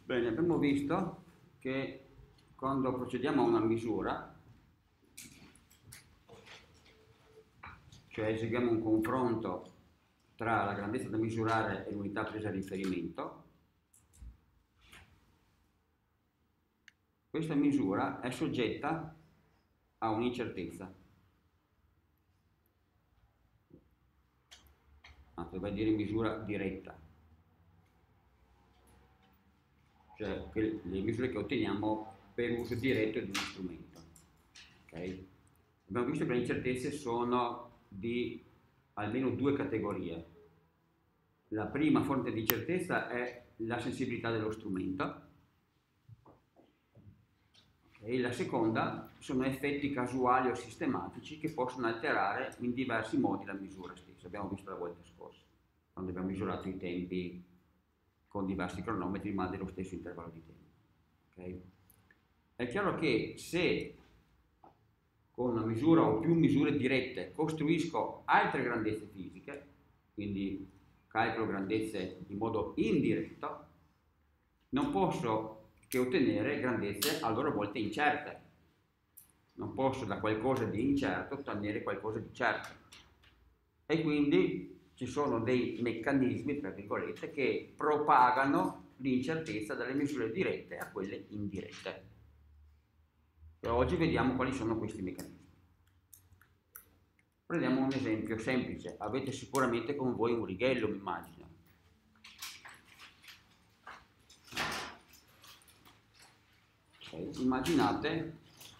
Bene, abbiamo visto che quando procediamo a una misura, cioè eseguiamo un confronto tra la grandezza da misurare e l'unità presa a riferimento, questa misura è soggetta a un'incertezza. Dovrebbe dire misura diretta, cioè le misure che otteniamo per uso diretto di uno strumento. Okay? Abbiamo visto che le incertezze sono di almeno due categorie. La prima fonte di incertezza è la sensibilità dello strumento e la seconda sono effetti casuali o sistematici che possono alterare in diversi modi la misura stessa. Abbiamo visto la volta scorsa, quando abbiamo misurato i tempi con diversi cronometri ma dello stesso intervallo di tempo. Okay? È chiaro che se con una misura o più misure dirette costruisco altre grandezze fisiche, quindi calcolo grandezze in modo indiretto, non posso che ottenere grandezze a loro volta incerte. Non posso da qualcosa di incerto ottenere qualcosa di certo. E quindi ci sono dei meccanismi, tra virgolette, che propagano l'incertezza dalle misure dirette a quelle indirette. E oggi vediamo quali sono questi meccanismi. Prendiamo un esempio semplice. Avete sicuramente con voi un righello, mi immagino. Immaginate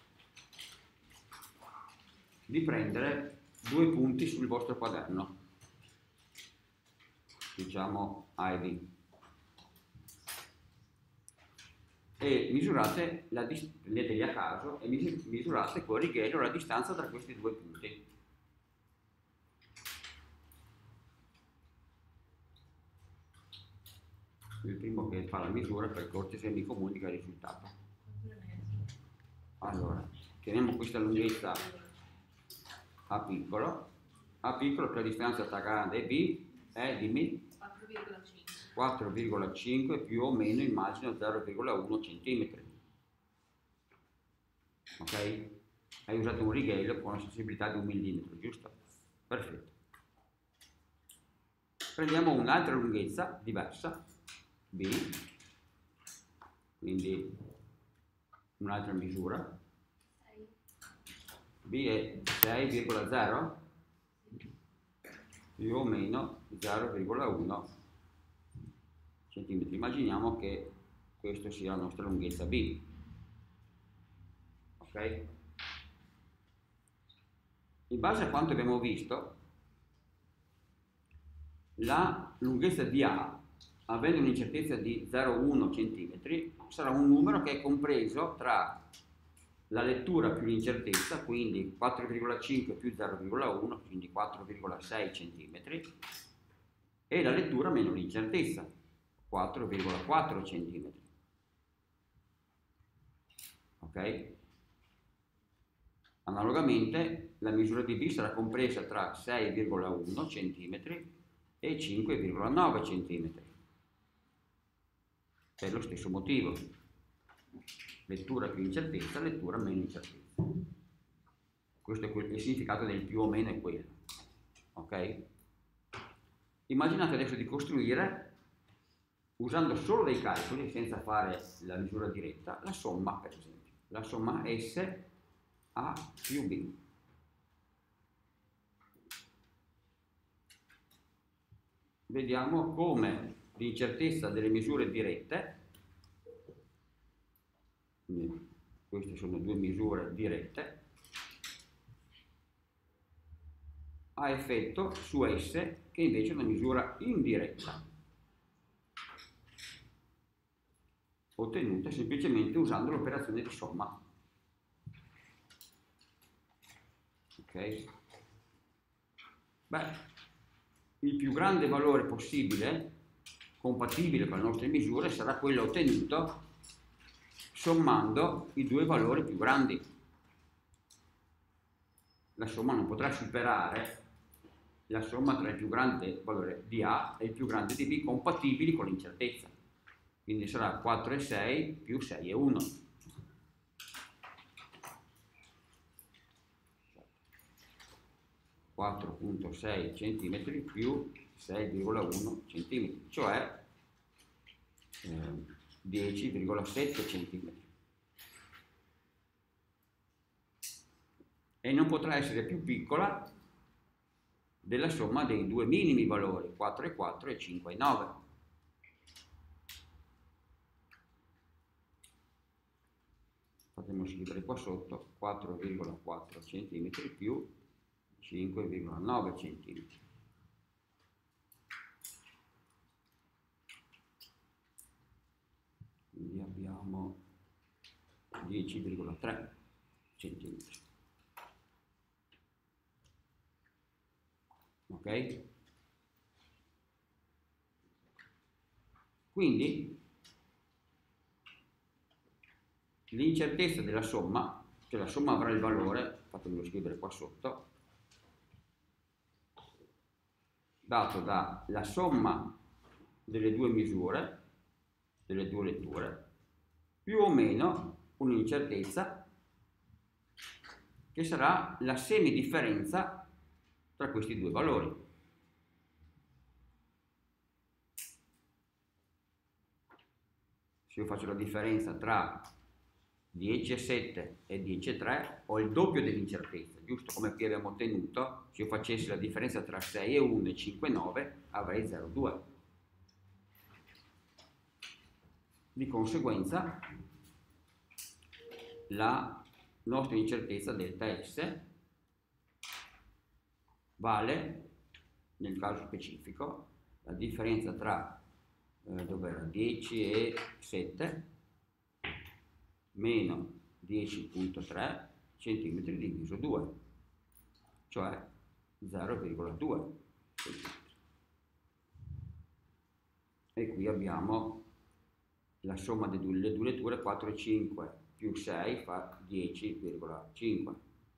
di prendere due punti sul vostro quaderno, diciamo A e B, e misurate, prendeteli a caso e misurate col righello la distanza tra questi due punti. Il primo che fa la misura per cortesia mi comunica il risultato. Allora, chiamiamo questa lunghezza A piccolo che la distanza tra grande e B è, dimmi, 4,5 più o meno, immagino, 0,1 cm. Ok? Hai usato un righello con una sensibilità di 1 mm, giusto? Perfetto. Prendiamo un'altra lunghezza diversa, B, quindi un'altra misura. B è 6,0 più o meno 0,1 cm. Immaginiamo che questa sia la nostra lunghezza B. Ok? In base a quanto abbiamo visto, la lunghezza di A, avendo un'incertezza di 0,1 cm, sarà un numero che è compreso tra la lettura più l'incertezza, quindi 4,5 più 0,1, quindi 4,6 cm, e la lettura meno l'incertezza, 4,4 cm. Ok? Analogamente, la misura di B sarà compresa tra 6,1 cm e 5,9 cm. Per lo stesso motivo. Lettura più incertezza, lettura meno incertezza. Questo è il significato del più o meno è quello. Ok? Immaginate adesso di costruire, usando solo dei calcoli, senza fare la misura diretta, la somma, per esempio. La somma S A più B. Vediamo come l'incertezza delle misure dirette, quindi queste sono due misure dirette, ha effetto su S, che invece è una misura indiretta, ottenuta semplicemente usando l'operazione di somma. Ok? Beh, il più grande valore possibile, compatibile con le nostre misure, sarà quello ottenuto sommando i due valori più grandi. La somma non potrà superare la somma tra il più grande valore di A e il più grande di B compatibili con l'incertezza. quindi sarà 4,6 più 6,1. 4,6 centimetri più 6,1 centimetri, cioè 10,7 centimetri. E non potrà essere più piccola della somma dei due minimi valori, 4,4 e 5,9. Potremmo scrivere qua sotto 4,4 cm più 5,9 cm. Quindi abbiamo 10,3 cm. Ok? Quindi l'incertezza della somma, cioè la somma avrà il valore, fatemelo scrivere qua sotto, dato dalla somma delle due misure, delle due letture, più o meno un'incertezza che sarà la semidifferenza tra questi due valori. Se io faccio la differenza tra 10,7 e 10,3 ho il doppio dell'incertezza, giusto come qui abbiamo ottenuto. Se io facessi la differenza tra 6,1 e 5,9 avrei 0,2. Di conseguenza la nostra incertezza delta S vale, nel caso specifico, la differenza tra 10 e 7 meno 10,3 cm diviso 2, cioè 0,2 cm. E qui abbiamo la somma delle due letture, 4,5 più 6 fa 10,5.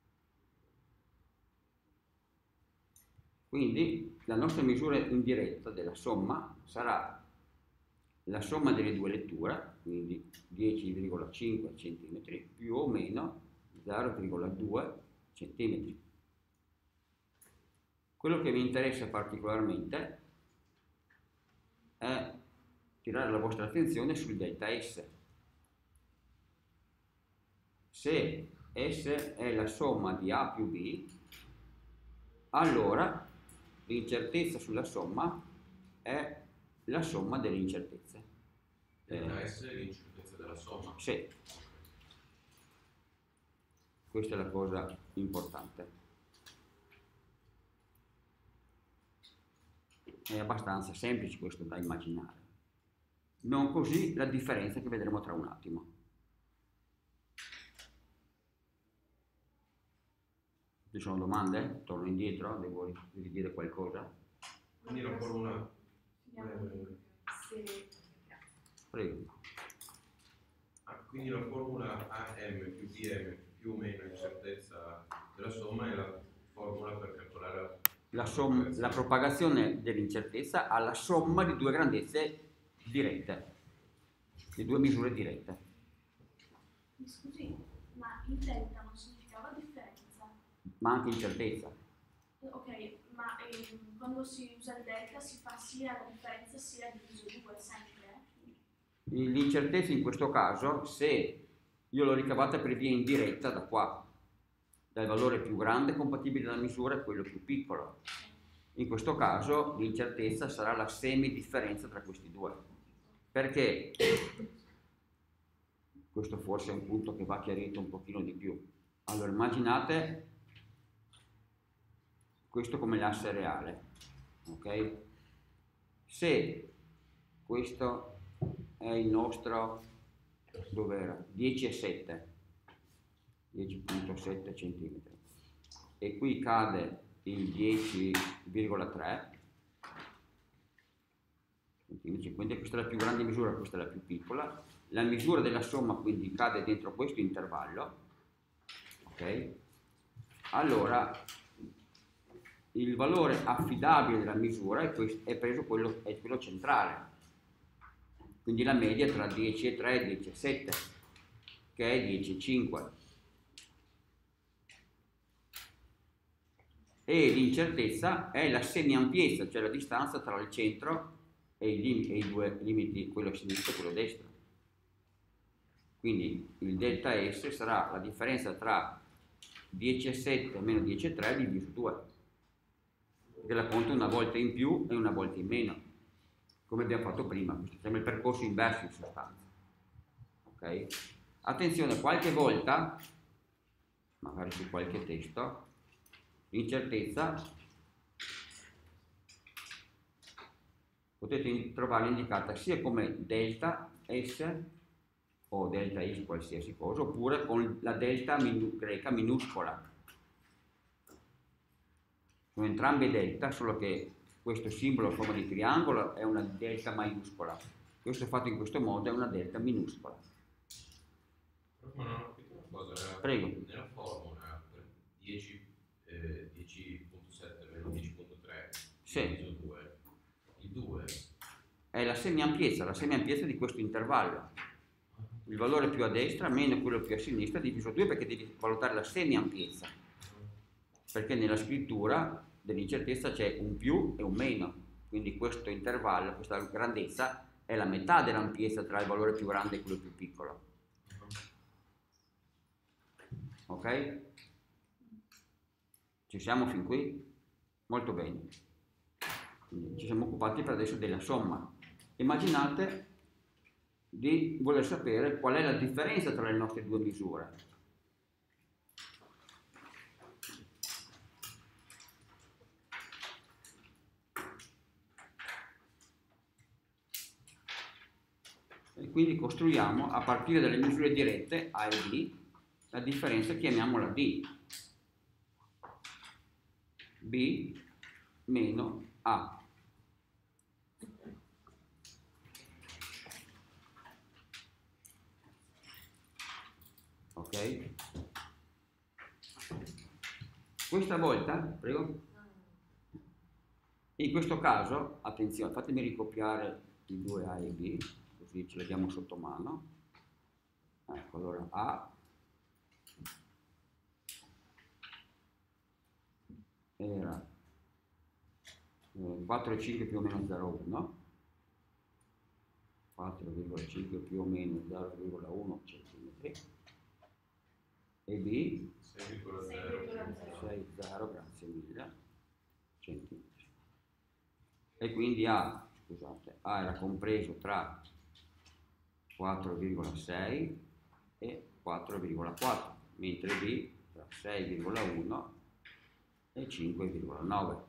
Quindi la nostra misura indiretta della somma sarà la somma delle due letture, quindi 10,5 cm più o meno 0,2 cm. Quello che mi interessa particolarmente è tirare la vostra attenzione sul delta S. Se S è la somma di A più B, allora l'incertezza sulla somma è la somma delle incertezze. Delta S è l'incertezza della somma. Sì. Questa è la cosa importante. È abbastanza semplice questo da immaginare. Non così la differenza che vedremo tra un attimo. Ci sono domande? Torno indietro? Devo ridire qualcosa? Quindi la formula... Prego. Quindi la formula AM più BM più o meno incertezza della somma è la formula per calcolare la propagazione dell'incertezza alla somma di due grandezze dirette, di due misure dirette. Mi scusi, ma il delta non significava differenza? Ma anche incertezza. Ok, ma quando si usa il delta si fa sia la differenza sia diviso 2, sempre? L'incertezza in questo caso, se io l'ho ricavata per via indiretta da qua, dal valore più grande compatibile alla misura e quello più piccolo. In questo caso l'incertezza sarà la semidifferenza tra questi due. Perché? Questo forse è un punto che va chiarito un pochino di più. Allora immaginate questo come l'asse reale, ok? Se questo è il nostro, dov'era? 10,7 10,7 cm e qui cade il 10,3 cm, quindi questa è la più grande misura, questa è la più piccola. La misura della somma quindi cade dentro questo intervallo, ok? Allora il valore affidabile della misura è preso quello centrale, quindi la media tra 10,3 e 10,7, che è 10,5. E l'incertezza è la semiampiezza, cioè la distanza tra il centro e i due limiti, quello a sinistra e quello a destra. Quindi il delta S sarà la differenza tra 10,7 meno 10,3 diviso 2, perché la conto una volta in più e una volta in meno, come abbiamo fatto prima. Questo sembra il percorso inverso in sostanza. Ok? Attenzione, qualche volta, magari su qualche testo, l'incertezza potete trovarla indicata sia come delta S o delta X qualsiasi cosa, oppure con la delta greca minuscola. Sono entrambe delta, solo che questo simbolo a forma di triangolo è una delta maiuscola. Questo fatto in questo modo è una delta minuscola. Ma non ho capito una cosa. Prego. Nella formula per 10.7 meno 10.3 sì. diviso 2, il 2 è la semiampiezza di questo intervallo. Il valore più a destra meno quello più a sinistra diviso 2, perché devi valutare la semiampiezza, perché nella scrittura dell'incertezza c'è un più e un meno, quindi questo intervallo, questa grandezza è la metà dell'ampiezza tra il valore più grande e quello più piccolo. Ok? Ci siamo fin qui? Molto bene. Quindi ci siamo occupati per adesso della somma. Immaginate di voler sapere qual è la differenza tra le nostre due misure. E quindi costruiamo a partire dalle misure dirette A e B, la differenza chiamiamola D. B meno A. Ok? Questa volta, prego, in questo caso, attenzione, fatemi ricopiare i due A e B, così ce li abbiamo sotto mano. Ecco, allora A era 4,5 più o meno 0,1, 4,5 più o meno 0,1 centimetri, e B 6,0, grazie mille, centimetri. E quindi A, scusate, A era compreso tra 4,6 e 4,4, mentre B tra 6,1 e 5,9.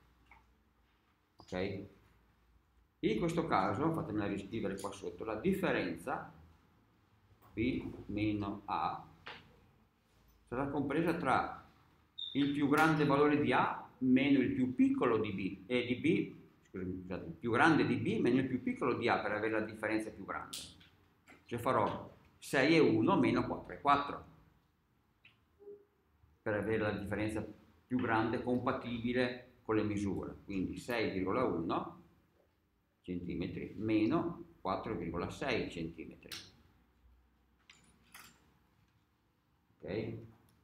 Ok? In questo caso, fatemela riscrivere qua sotto, la differenza B meno A sarà compresa tra il più grande valore di A meno il più piccolo di B, scusate, il più grande di B meno il più piccolo di A, per avere la differenza più grande. Cioè farò 6,1 meno 4,4 per avere la differenza più grande compatibile con le misure, quindi 6,1 centimetri meno 4,6 centimetri. Ok?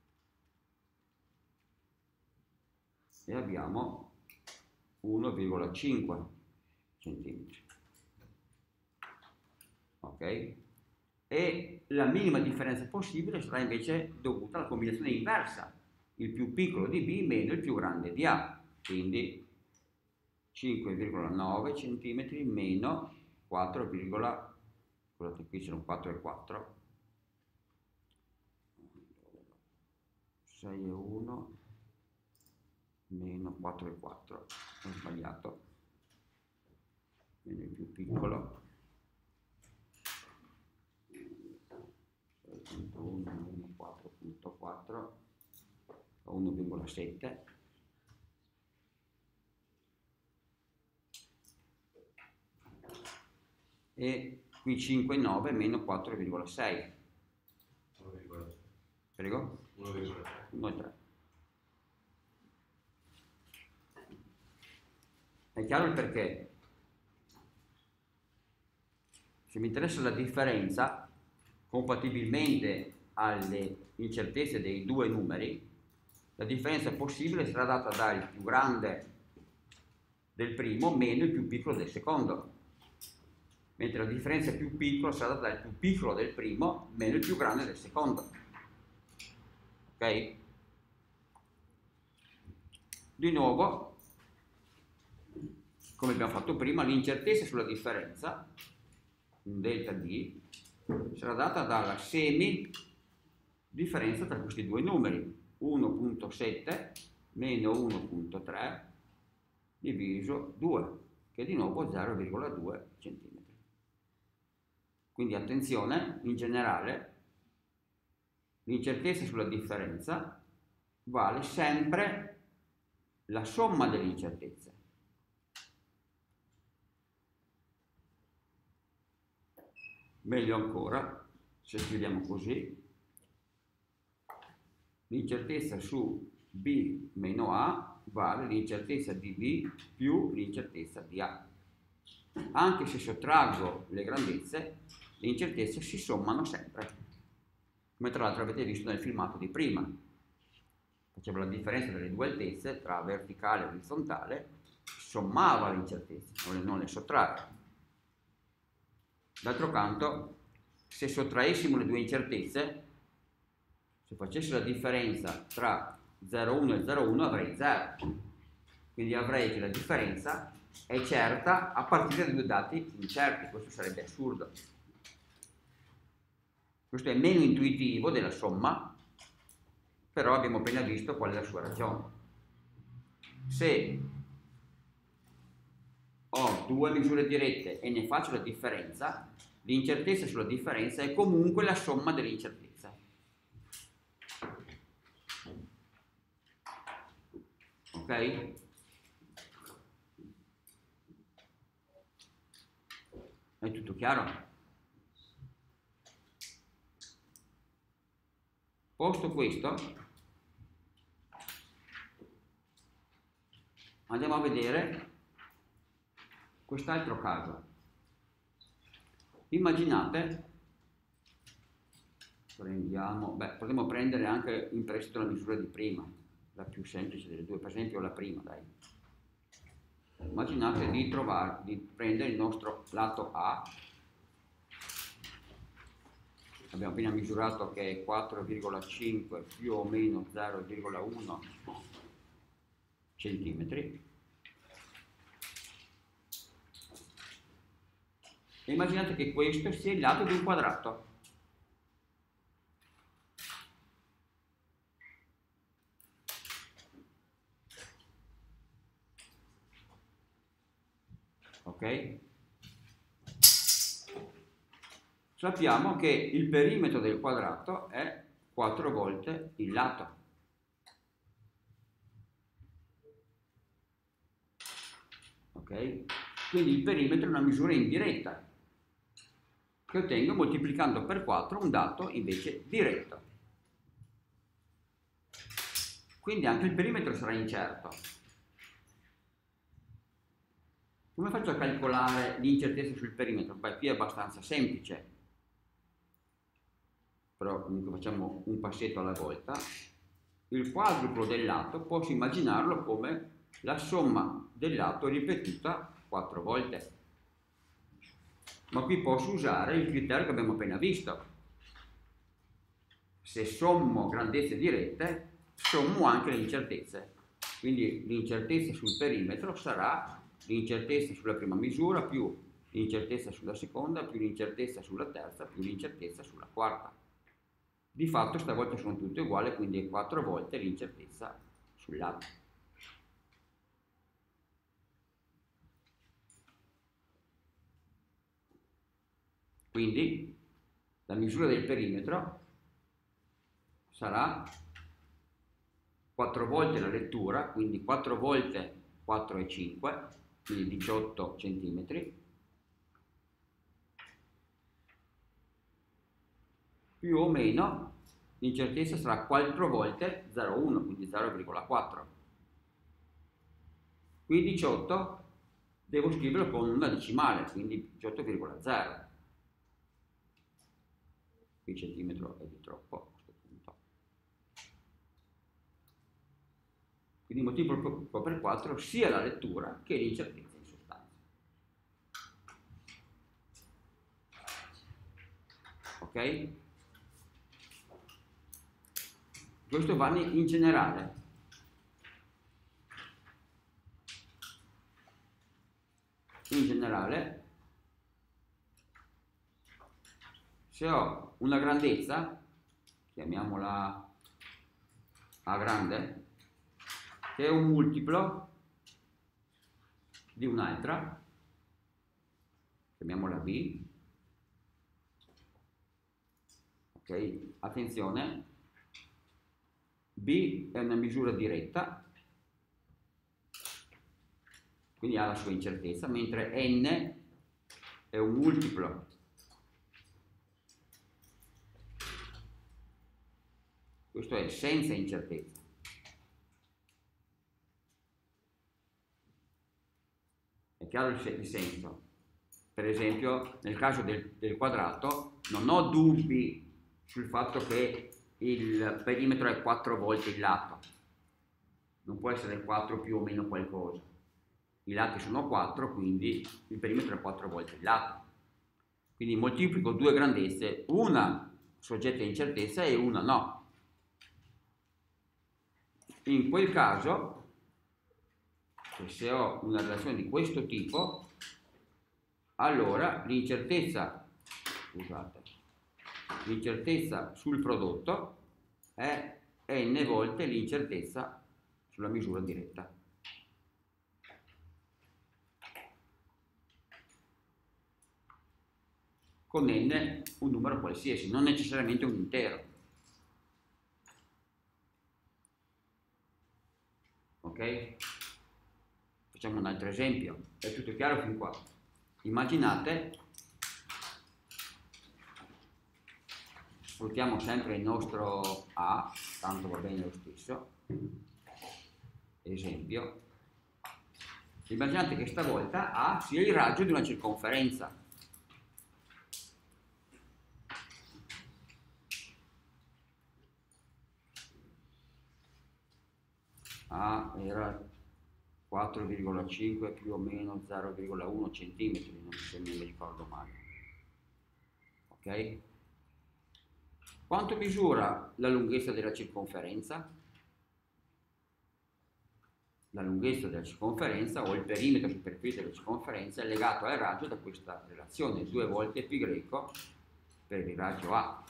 E abbiamo 1,5 centimetri. Ok? E la minima differenza possibile sarà invece dovuta alla combinazione inversa, il più piccolo di B meno il più grande di A, quindi 5,9 centimetri meno 4, scusate, qui c'è un 4,4, 6,1 meno 4,4, ho sbagliato, meno il più piccolo, 6,1 meno 4,4, 1,7, e qui 5,9 meno 4,6. Prego? 1,3. È chiaro il perché? se mi interessa la differenza, compatibilmente alle incertezze dei due numeri, la differenza possibile sarà data dal più grande del primo meno il più piccolo del secondo, mentre la differenza più piccola sarà data dal più piccolo del primo meno il più grande del secondo. Ok? Di nuovo, come abbiamo fatto prima, l'incertezza sulla differenza, un delta D, sarà data dalla semi differenza tra questi due numeri, 1.7 meno 1.3 diviso 2, che è di nuovo 0,2 cm. Quindi attenzione, in generale, l'incertezza sulla differenza vale sempre la somma delle incertezze. Meglio ancora, se scriviamo così, l'incertezza su B meno A vale l'incertezza di B più l'incertezza di A. Anche se sottraggo le grandezze, le incertezze si sommano sempre. Come tra l'altro avete visto nel filmato di prima. Facevo la differenza delle due altezze tra verticale e orizzontale, sommava le incertezze, non le sottrae. D'altro canto, se sottraessimo le due incertezze, se facessi la differenza tra 0,1 e 0,1 avrei 0. Quindi avrei che la differenza è certa a partire da due dati incerti. Questo sarebbe assurdo. Questo è meno intuitivo della somma, però abbiamo appena visto qual è la sua ragione. Se ho due misure dirette e ne faccio la differenza, l'incertezza sulla differenza è comunque la somma delle incertezze. Ok? È tutto chiaro? Posto questo, andiamo a vedere quest'altro caso. Immaginate, potremmo prendere anche in prestito la misura di prima, la più semplice delle due, per esempio la prima, dai. Immaginate di prendere il nostro lato A. Abbiamo appena misurato che è 4,5 più o meno 0,1 centimetri. E immaginate che questo sia il lato di un quadrato. Ok? Sappiamo che il perimetro del quadrato è 4 volte il lato. Ok? Quindi il perimetro è una misura indiretta che ottengo moltiplicando per 4 un dato invece diretto. Quindi anche il perimetro sarà incerto. Come faccio a calcolare l'incertezza sul perimetro? Beh, qui è abbastanza semplice. Però comunque facciamo un passetto alla volta. Il quadruplo del lato posso immaginarlo come la somma del lato ripetuta 4 volte. Ma qui posso usare il criterio che abbiamo appena visto. Se sommo grandezze dirette, sommo anche le incertezze. Quindi l'incertezza sul perimetro sarà l'incertezza sulla prima misura più l'incertezza sulla seconda più l'incertezza sulla terza più l'incertezza sulla quarta. Di fatto stavolta sono tutte uguali, quindi è 4 volte l'incertezza sul lato. Quindi la misura del perimetro sarà 4 volte la lettura, quindi 4 volte 4,5, quindi 18 centimetri, più o meno l'incertezza sarà 4 volte 0,1, quindi 0,4. Qui 18 devo scriverlo con una decimale, quindi 18,0. qui centimetro è di troppo a questo punto. Quindi moltiplico per 4 sia la lettura che l'incertezza in sostanza. Ok? Questo vale in generale. In generale, se ho una grandezza, chiamiamola A grande, che è un multiplo di un'altra, chiamiamola B, ok? Attenzione, B è una misura diretta, quindi ha la sua incertezza, mentre N è un multiplo questo è senza incertezza. È chiaro il senso? Per esempio, nel caso del quadrato, non ho dubbi sul fatto che il perimetro è 4 volte il lato. Non può essere 4 più o meno qualcosa. I lati sono 4, quindi il perimetro è 4 volte il lato. Quindi moltiplico due grandezze, una soggetta a incertezza e una no. In quel caso, se ho una relazione di questo tipo, allora l'incertezza sul prodotto è n volte l'incertezza sulla misura diretta. Con n un numero qualsiasi, non necessariamente un intero. Ok? Facciamo un altro esempio. È tutto chiaro fin qua? Immaginate, sfruttiamo sempre il nostro A, tanto va bene lo stesso. Esempio. Immaginate che stavolta A sia il raggio di una circonferenza. A era 4,5 più o meno 0,1 centimetri, se non mi ricordo male. Ok? Quanto misura la lunghezza della circonferenza? La lunghezza della circonferenza o il perimetro superficie della circonferenza è legato al raggio da questa relazione, 2 volte π greco per il raggio A.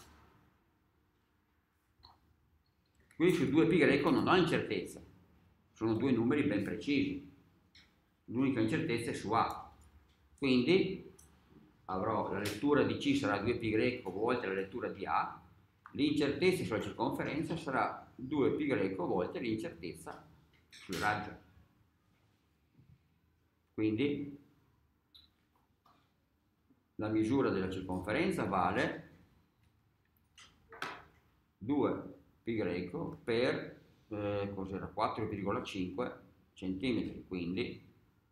Qui su 2π greco non ho incertezza, sono due numeri ben precisi. L'unica incertezza è su A. Quindi avrò la lettura di C sarà 2π greco volte la lettura di A, l'incertezza sulla circonferenza sarà 2π greco volte l'incertezza sul raggio. Quindi la misura della circonferenza vale 2π greco per cos'era 4,5 centimetri, quindi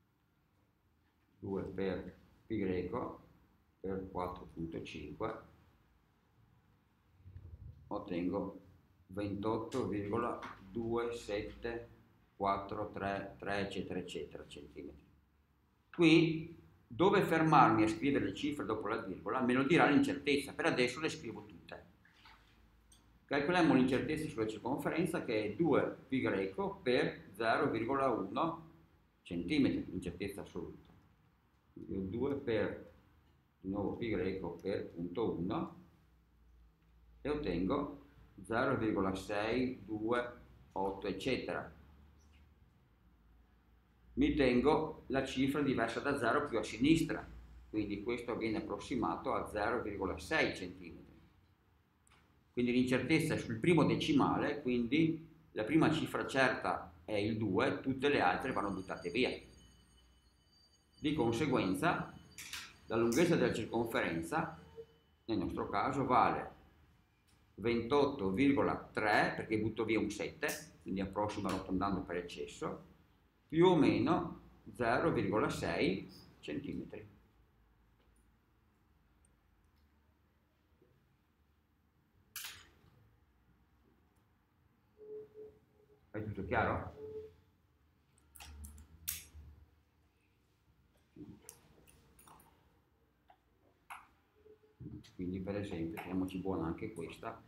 2 per π greco per 4,5 ottengo 28,2743 eccetera eccetera centimetri. Qui dove fermarmi a scrivere le cifre dopo la virgola me lo dirà l'incertezza, per adesso le scrivo tutte. Calcoliamo l'incertezza sulla circonferenza che è 2π greco per 0,1 centimetri, l'incertezza assoluta. 2 per di nuovo π greco per 0,1 e ottengo 0,628 eccetera. Mi tengo la cifra diversa da 0 più a sinistra, quindi questo viene approssimato a 0,6 cm. Quindi l'incertezza è sul primo decimale, quindi la prima cifra certa è il 2, tutte le altre vanno buttate via. Di conseguenza la lunghezza della circonferenza nel nostro caso vale 28,3 perché butto via un 7, quindi approssimo arrotondando per eccesso, più o meno 0,6 centimetri. È tutto chiaro? Quindi per esempio, teniamoci buona anche questa,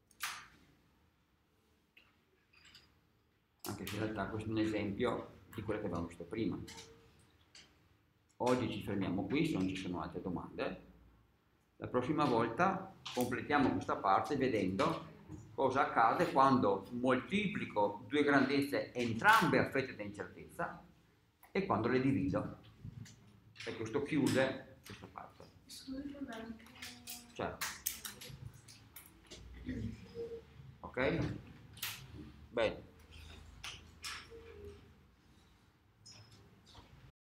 anche se in realtà questo è un esempio di quello che abbiamo visto prima. Oggi ci fermiamo qui, se non ci sono altre domande. La prossima volta completiamo questa parte vedendo cosa accade quando moltiplico due grandezze entrambe affette da incertezza e quando le divido. E questo chiude questa parte. Certo. Ok? Bene.